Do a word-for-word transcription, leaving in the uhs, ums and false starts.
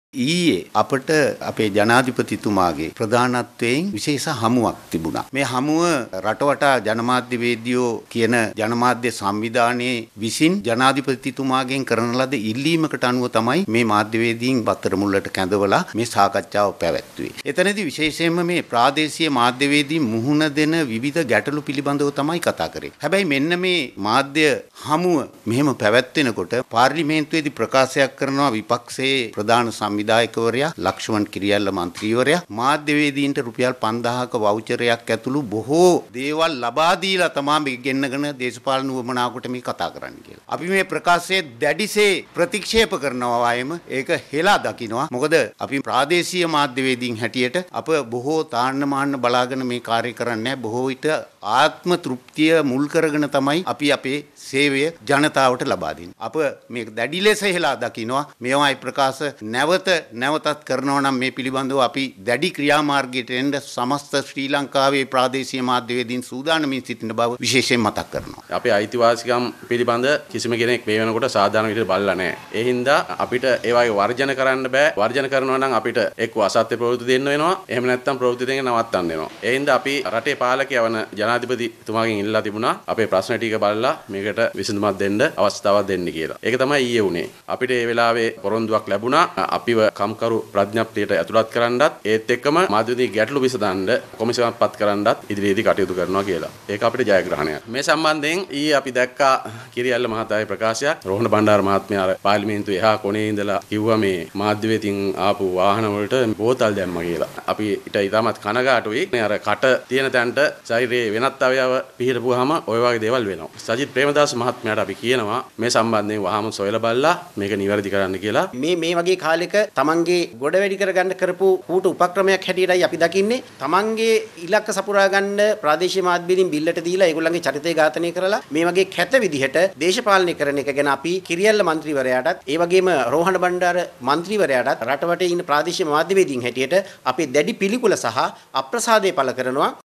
ඊයේ අපට අපේ ජනාධිපතිතුමාගේ ප්‍රධානත්වයෙන් විශේෂ හමුවක් තිබුණා. මේ හමුව රටවටා ජනමාධ්‍යවේදියෝ කියන ජනමාධ්‍ය සංවිධානයේ විසින් ජනාධිපතිතුමාගෙන් කරන ලද ඉල්ලීමකට අනුව තමයි මේ මාධ්‍යවේදීන් බත්තර මුල්ලට කැඳවලා මේ සාකච්ඡාව පැවැත්වුවේ. එතනදී විශේෂයෙන්ම මේ ප්‍රාදේශීය මාධ්‍යවේදීන් මුහුණ දෙන විවිධ ගැටලු පිළිබඳව තමයි කතා කරේ. හැබැයි මෙන්න මේ මාධ්‍ය හමුව මෙහෙම පැවැත්වෙනකොට පාර්ලිමේන්තුවේදී ප්‍රකාශයක් කරනවා විපක්ෂයේ ප්‍රධාන විදායකවරයා ලක්ෂ්මන් කිරියල්ල මන්ත්‍රීවරයා මාධ්‍යවේදීන්ට රුපියල් පන්දාහක වවුචරයක් ඇතුළු බොහෝ දේවල් ලබා දීලා තමයි මේ ගෙන්නගෙන දේශපාලන උවමනාවකට මේ කතා කරන්නේ කියලා. අපි මේ ප්‍රකාශයේ දැඩිසේ ප්‍රතික්ෂේප කරනවා වයිම ඒක හෙලා දකින්නවා. මොකද අපි ප්‍රාදේශීය මාධ්‍යවේදීන් හැටියට අප බොහෝ තාන්න මාන්න බලාගෙන මේ කාර්ය කරන්නේ බොහෝ විට ආත්ම තෘප්තිය මුල් කරගෙන තමයි අපි අපේ සේවය ජනතාවට ලබා දෙන්නේ. අප මේක දැඩි ලෙස හෙලා දකින්නවා. මේවායි ප්‍රකාශ නැවත නැවතත් කරනවා නම් මේ පිළිබඳව අපි දැඩි ක්‍රියාමාර්ගයට එන්න සමස්ත ශ්‍රී ලංකාවේ ප්‍රාදේශීය මාධ්‍යවේදීන් සූදානමින් සිටින බව විශේෂයෙන් මතක් කරනවා. අපේ අයිතිවාසිකම් පිළිබඳ කිසිම කෙනෙක් මේ වෙනකොට සාධාරණ විදිහට බලලා නැහැ. ඒ හින්දා අපිට ඒ වගේ වර්ජන කරන්න බෑ. වර්ජන කරනවා නම් අපිට එක්ක අසත්‍ය ප්‍රවෘත්ති දෙන්න වෙනවා. එහෙම නැත්නම් ප්‍රවෘත්ති දෙන්න නවත්තන්න වෙනවා. ඒ හින්දා අපි රටේ පාලකයා වන ජනාධිපතිතුමාගෙන් ඉල්ලලා තිබුණා අපේ ප්‍රශ්න ටික බලලා මේකට විසඳුමක් දෙන්න අවස්ථාවක් දෙන්න කියලා. ඒක තමයි ඊයේ වුණේ. අපිට ඒ වෙලාවේ පොරොන්දුවක් ලැබුණා. අපිව කම්කරු ප්‍රඥප්තියට ඇතුළත් කරන්නත් ඒත් එක්කම මාධ්‍යවේදී ගැටලු විසඳන්න කොමිසමක් පත් කරන්නත් ඉදිරියේදී කටයුතු කරනවා කියලා. ඒක අපිට ජයග්‍රහණයක්. මේ සම්බන්ධයෙන් ඊයේ අපි දැක්කා කිරියල්ල මහතාගේ ප්‍රකාශයක්. රෝහණ බණ්ඩාර මහත්මයා පාර්ලිමේන්තුවේ එහා කොනේ ඉඳලා කිව්වා මේ මාධ්‍යවේදීන් ආපු වාහන වලට බෝතල් දැම්මා කියලා. අපි ඊට ඉතාමත් කනගාටුයි. මේ අර කට තියෙන තැනට ශරීරයේ වෙනත් අවයව පිහිටපුවාම ওই වගේ දේවල් වෙනවා. සජිත් ප්‍රේමදාස මහත්මයාට අපි කියනවා මේ සම්බන්ධයෙන් වහාම සොයලා බලලා මේක නිවැරදි කරන්න කියලා. මේ මේ වගේ කාලෙක තමන්ගේ ගොඩ වැඩි කරගන්න කරපු කූට උපක්‍රමයක් හැටියටයි අපි දකින්නේ. තමන්ගේ ඉලක්ක සපුරා ගන්න ප්‍රාදේශීය මාධ්‍යවේදීන් බිල්ලට දීලා ඒගොල්ලන්ගේ චරිතය ඝාතනය කරලා මේ වගේ කැත විදිහට දේශපාලනය කරන එක ගැන අපි කිරියල්ල මන්ත්‍රීවරයාටත් ඒ වගේම රෝහණ බණ්ඩාර මන්ත්‍රීවරයාටත් රටවටේ ඉන්න ප්‍රාදේශීය මාධ්‍යවේදීන් හැටියට අපේ දැඩි පිළිකුල සහ අප්‍රසාදය පළ කරනවා.